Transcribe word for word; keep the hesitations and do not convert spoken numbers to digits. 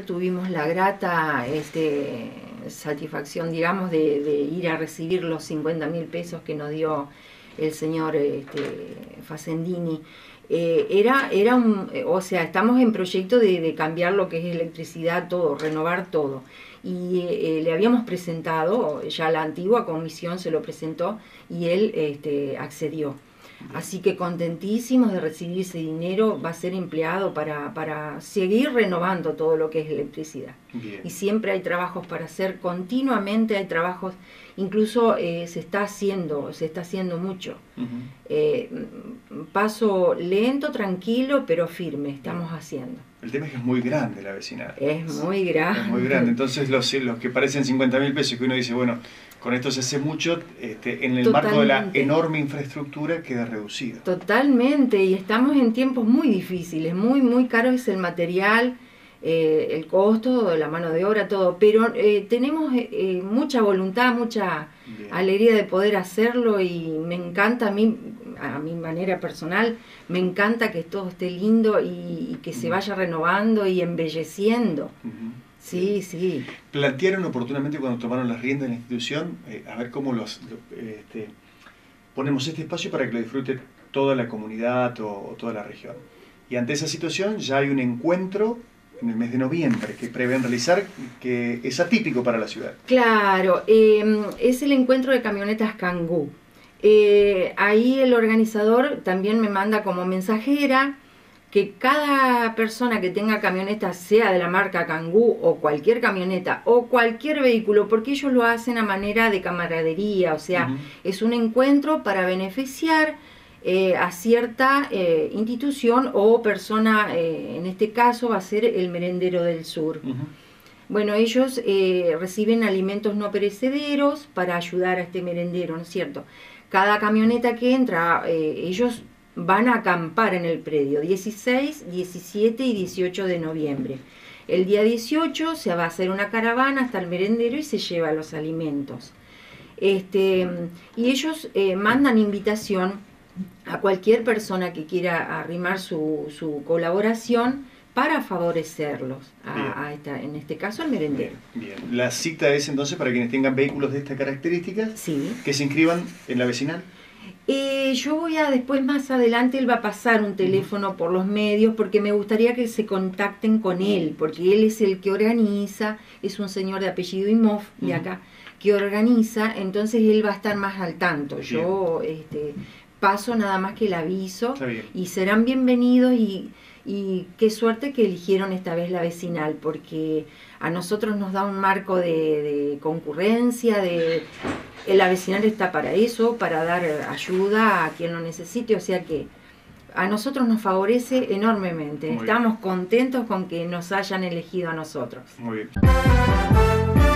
tuvimos la grata este, satisfacción, digamos, de, de ir a recibir los cincuenta mil pesos que nos dio el señor este, Facendini. Eh, era, era un, o sea, estamos en proyecto de, de cambiar lo que es electricidad, todo, renovar todo. Y eh, le habíamos presentado, ya la antigua comisión se lo presentó y él este, accedió. Así que contentísimos de recibir ese dinero, va a ser empleado para, para seguir renovando todo lo que es electricidad. Bien. Y siempre hay trabajos para hacer, continuamente hay trabajos, incluso eh, se está haciendo, se está haciendo mucho. Uh-huh. eh, paso lento, tranquilo, pero firme, estamos Bien. haciendo. El tema es que es muy grande la vecinal. Es muy grande. Es muy grande, entonces los, los que parecen cincuenta mil pesos que uno dice, bueno, con esto se hace mucho, este, en el Totalmente. marco de la enorme infraestructura queda reducido. Totalmente, y estamos en tiempos muy difíciles, muy, muy caro es el material, eh, el costo, la mano de obra, todo, pero eh, tenemos eh, mucha voluntad, mucha Bien. alegría de poder hacerlo y me encanta a mí, a mi manera personal, me encanta que todo esté lindo y, y que uh-huh. se vaya renovando y embelleciendo. Uh-huh. Sí, sí. ¿Plantearon oportunamente cuando tomaron las riendas de la institución, eh, a ver cómo los este, ponemos este espacio para que lo disfrute toda la comunidad o, o toda la región? Y ante esa situación ya hay un encuentro en el mes de noviembre que prevén realizar, que es atípico para la ciudad. Claro, eh, es el encuentro de camionetas Kangoo. Eh, ahí el organizador también me manda como mensajera que cada persona que tenga camioneta, sea de la marca Kangoo o cualquier camioneta o cualquier vehículo, porque ellos lo hacen a manera de camaradería, o sea, uh-huh. es un encuentro para beneficiar eh, a cierta eh, institución o persona, eh, en este caso va a ser el Merendero del Sur. Uh-huh. Bueno, ellos eh, reciben alimentos no perecederos para ayudar a este merendero, ¿no es cierto? Cada camioneta que entra, eh, ellos van a acampar en el predio dieciséis, diecisiete y dieciocho de noviembre. El día dieciocho se va a hacer una caravana hasta el merendero y se lleva los alimentos. Este, y ellos eh, mandan invitación a cualquier persona que quiera arrimar su, su colaboración para favorecerlos, a, a esta, en este caso al merendero. Bien, bien. La cita es entonces para quienes tengan vehículos de estas características, sí. que se inscriban en la vecinal. Eh, yo voy a, después más adelante, él va a pasar un teléfono por los medios porque me gustaría que se contacten con él, porque él es el que organiza, es un señor de apellido Imhoff, de uh-huh. acá, que organiza, entonces él va a estar más al tanto. Bien. Yo este, paso nada más que el aviso y serán bienvenidos y, y qué suerte que eligieron esta vez la vecinal, porque a nosotros nos da un marco de, de concurrencia, de... La vecinal está para eso, para dar ayuda a quien lo necesite, o sea que a nosotros nos favorece enormemente. Muy Estamos bien. contentos con que nos hayan elegido a nosotros. Muy bien.